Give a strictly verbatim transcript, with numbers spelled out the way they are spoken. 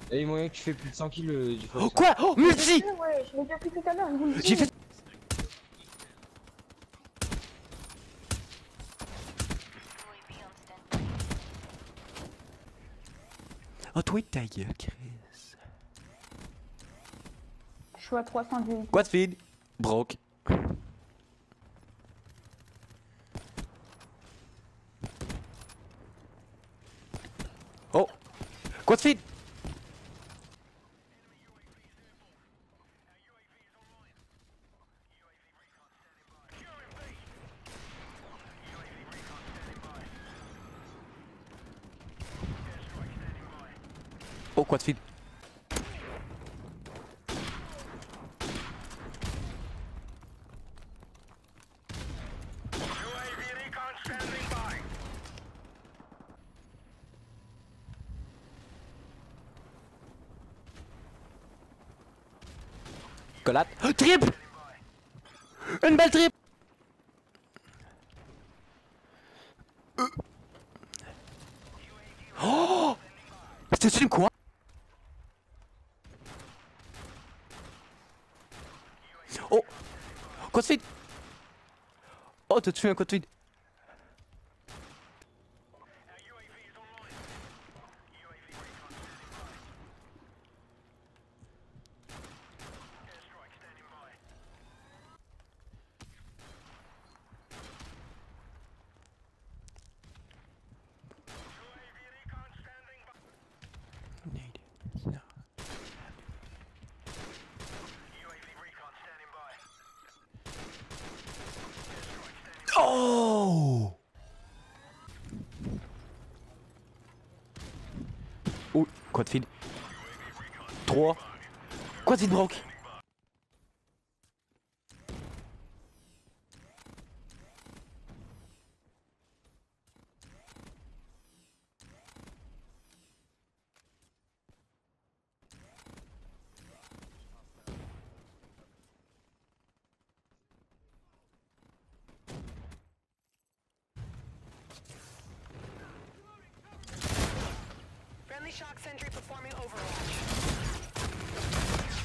Et moyen que tu fais plus de cent kills euh, du Oh quoi? Oh multi. Ouais, je l'ai déjà pris tout à l'heure. J'ai fait... Oh toi ta gueule Chris. Je suis à trois cent dix. Quoi de feed? Broke. Oh! Quoi de feed? Oh quoi de feed? Collate. Oh, triple! Une balle triple! Oh! C'était une quoi? Oh! Quoi de feed? Oh t'as tué un quoi de feed? Oh! Oh, quoi de feed? trois. Quoi de feed broke? Friendly shock sentry performing overwatch.